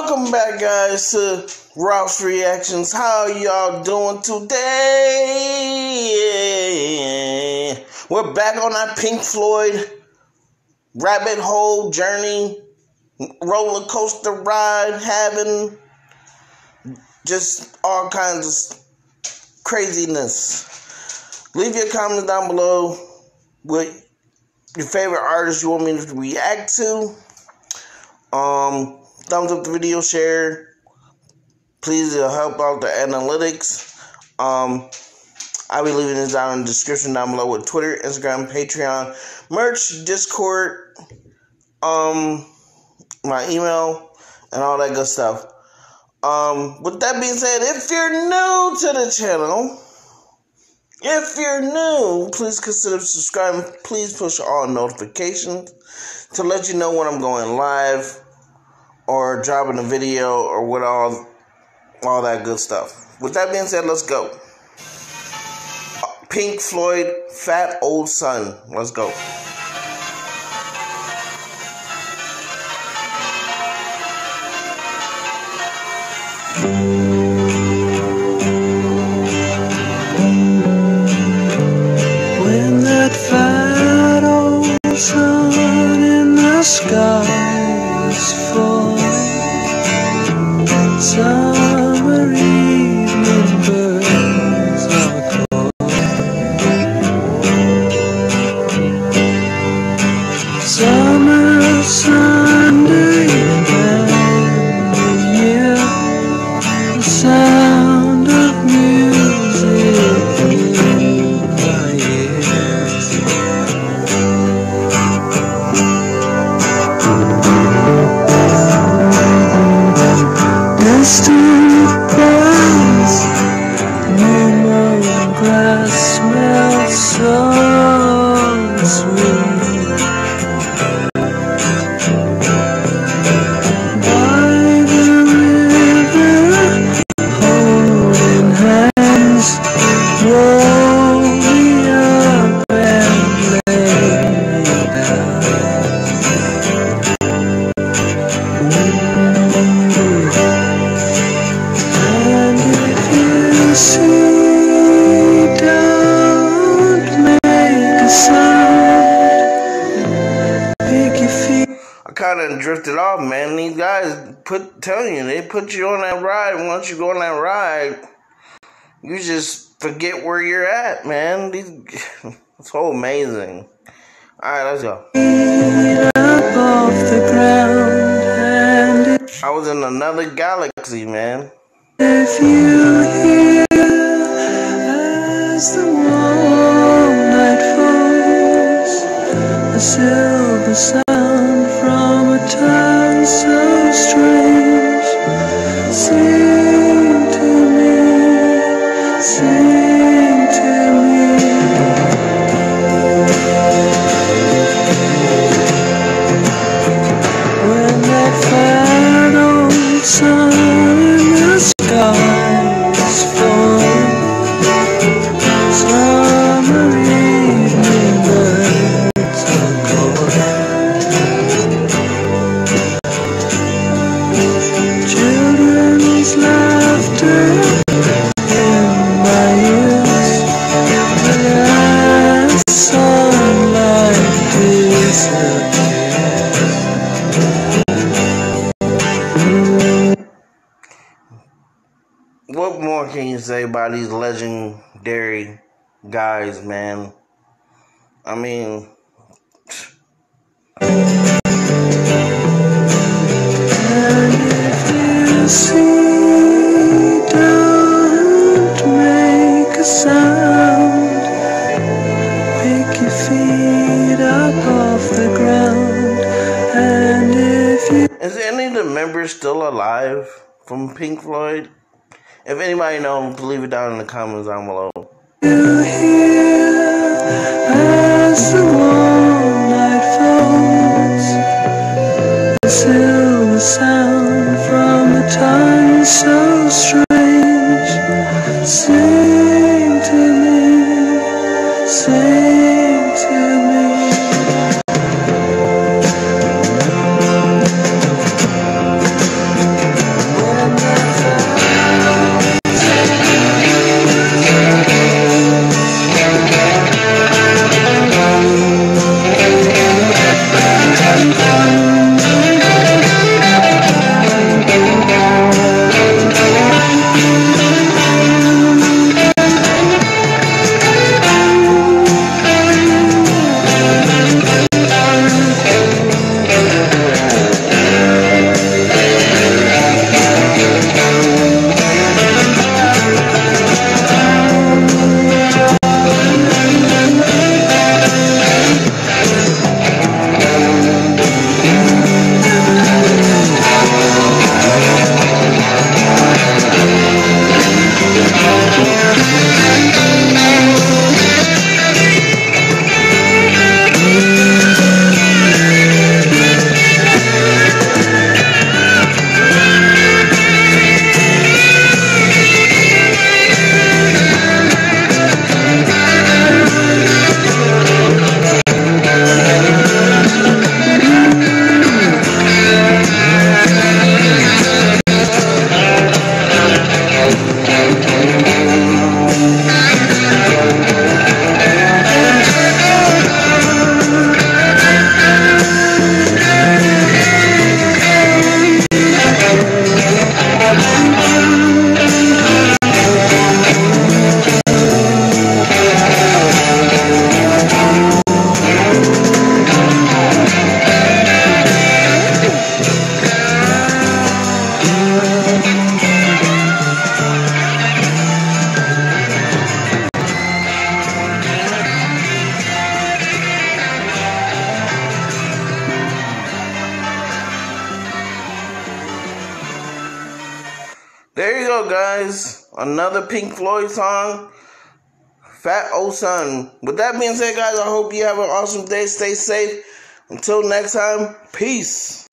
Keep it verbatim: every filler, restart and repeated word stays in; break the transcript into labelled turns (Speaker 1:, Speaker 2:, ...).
Speaker 1: Welcome back, guys, to Ralph's Reactions. How y'all doing today? We're back on our Pink Floyd rabbit hole journey, roller coaster ride, having just all kinds of craziness. Leave your comments down below with your favorite artist you want me to react to. Um, thumbs up the video, share. Please uh, help out the analytics. Um, I'll be leaving this down in the description down below with Twitter, Instagram, Patreon, merch, Discord, um, my email, and all that good stuff. Um, with that being said, if you're new to the channel, if you're new, please consider subscribing. Please push all notifications to let you know when I'm going live or dropping a video or what all, all that good stuff. With that being said, let's go. Pink Floyd, Fat Old Son. Let's go.
Speaker 2: When that fat old sun in the sky is full, summer evening birds are called, summer Sunday and you hear the sound of music in my ears. Distant bells, murmuring grass smells so sweet. By the river, holding hands, roll me up and lay me down. And if you see, don't make a sound, pick your feet.
Speaker 1: I kind of drifted off, man. These guys put telling you, they put you on that ride. Once you go on that ride, you just forget where you're at, man. These, it's so amazing. All right, let's go.
Speaker 2: Up off the ground, and
Speaker 1: I was in another galaxy, man.
Speaker 2: if you hear as the warm night falls, a silver sound from a town so strange, sing to me, sing to me. When that fat old sun in the sky is full, summer evening birds are calling, children's laughter in my ears, as sunlight disappears.
Speaker 1: What more can you say about these legendary guys, man? I mean,
Speaker 2: And if you see, don't make a sound, pick your feet up off the ground. And if you
Speaker 1: is any of the members still alive from Pink Floyd? If anybody knows, leave it down in the comments down below.
Speaker 2: hear as the warm night falls, the silver sound from a time so strange, sing to me, sing to me.
Speaker 1: There you go, guys. Another Pink Floyd song. Fat Old Son. With that being said, guys, I hope you have an awesome day. Stay safe. Until next time, peace.